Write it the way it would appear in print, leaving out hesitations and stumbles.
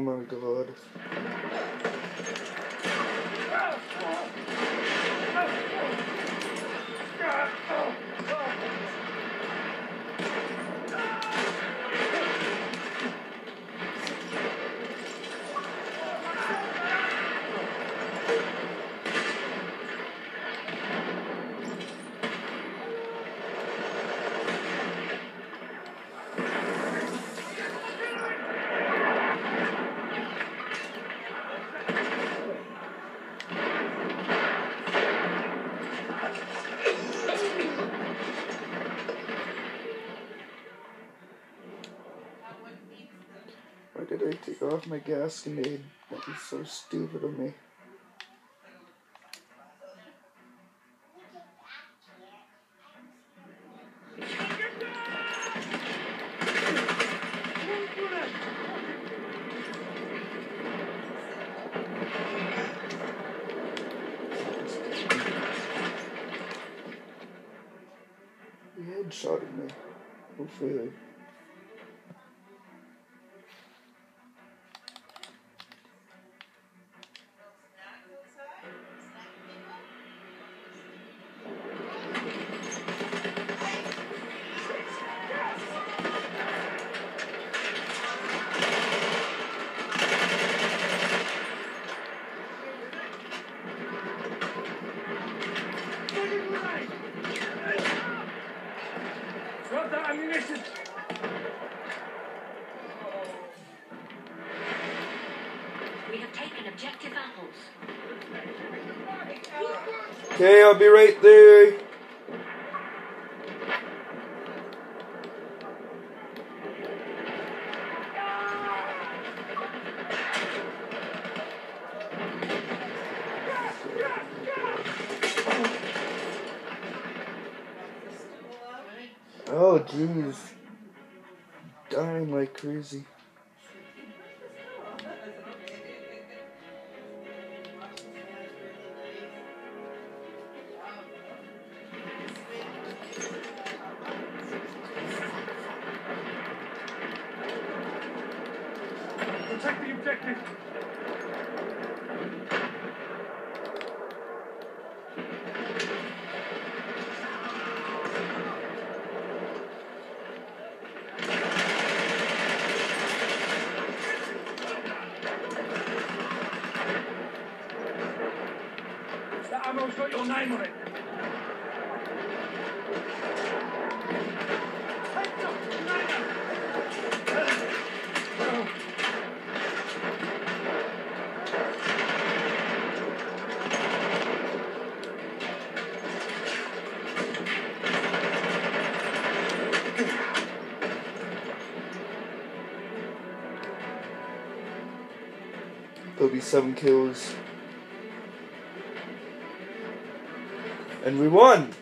my god. Why did I take off my gas grenade? That was so stupid of me. He headshotted me. Hopefully. Drop that ammunition! We have taken objective apples. Okay, I'll be right there. Oh, jeez. Dying like crazy. Protect the objective! That ammo's got your name on it. There'll be 7 kills. And we won!